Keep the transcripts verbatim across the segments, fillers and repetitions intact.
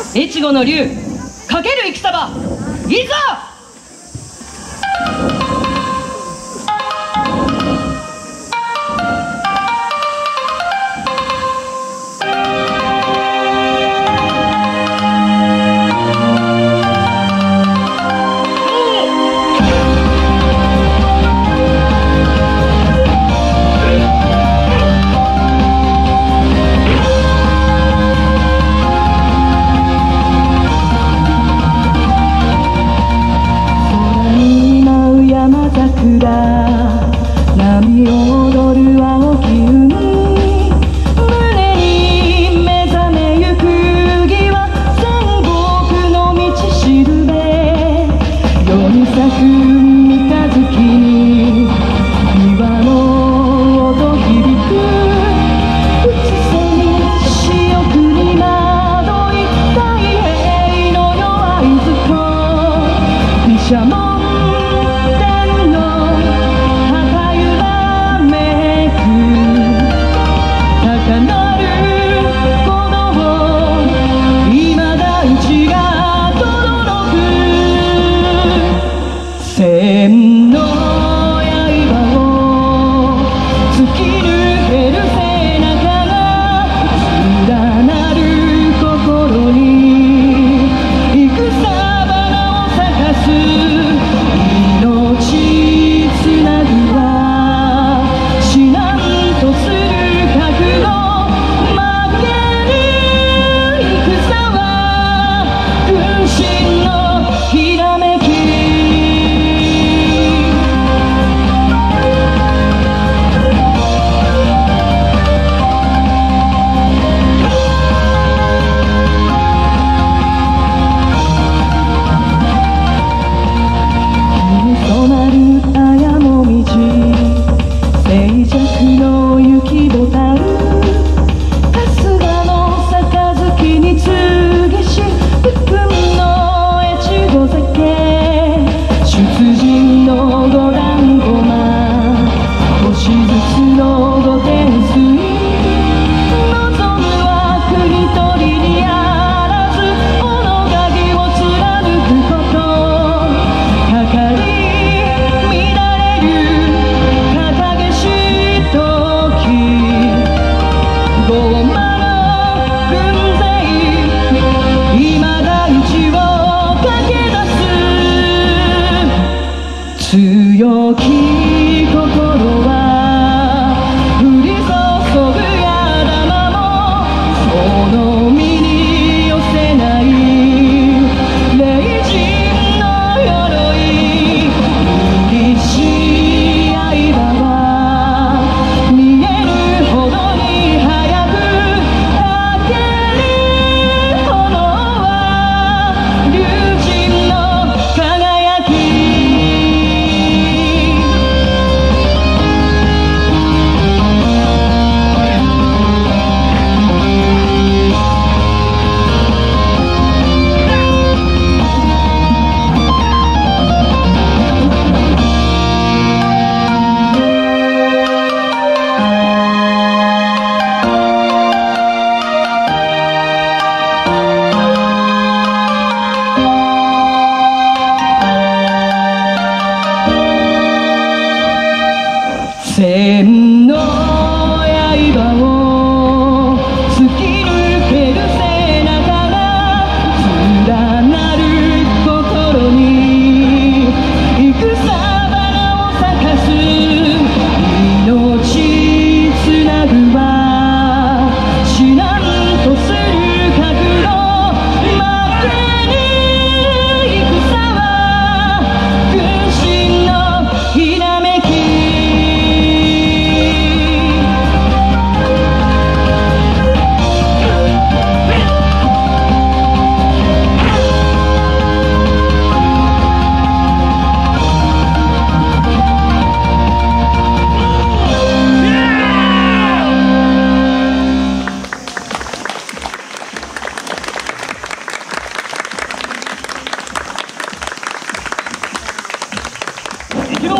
越後の龍かける戦場、いざ。波踊る青き海、胸に目覚めゆく儀は戦国の道しるべ。世に咲く三日月に岩の音響く、うつせに死翼に惑い太平の世合図と毘沙門千の刃を突き抜ける背中が連なる心に戦花を咲かす。命つなぐは死なんとする覚悟、負けぬ戦は軍神のひらめき。静寂の雪ボタン、春日の杯に継ぎし鬱憤の越後酒、出陣の五段駒、星ずつの御天水、望むは国取りにあらず己がを貫くこと。かかり乱れる傲慢の軍勢、今大地を駆け出す。強き心は降り注ぐやだまもその身に寄せない。霊人の鎧、凛々しい刃は見えるほどに速く、明ける炎は龍神の輝き。千の刃を突き抜ける背中が連なる心に戦花を咲かす。命つなぐは死なんとする覚悟、負けぬ戦は軍神のひらめき。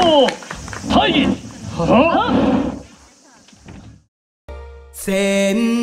千